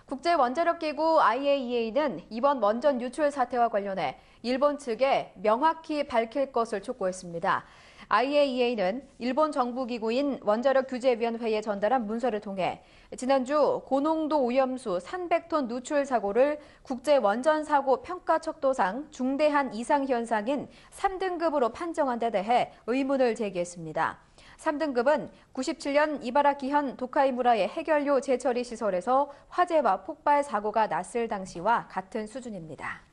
국제원자력기구 IAEA는 이번 원전 유출 사태와 관련해 일본 측에 명확히 밝힐 것을 촉구했습니다. IAEA는 일본 정부기구인 원자력규제위원회에 전달한 문서를 통해 지난주 고농도 오염수 300톤 누출 사고를 국제원전사고 평가척도상 중대한 이상현상인 3등급으로 판정한 데 대해 의문을 제기했습니다. 3등급은 97년 이바라키현 도카이무라의 해결료 재처리 시설에서 화재와 폭발 사고가 났을 당시와 같은 수준입니다.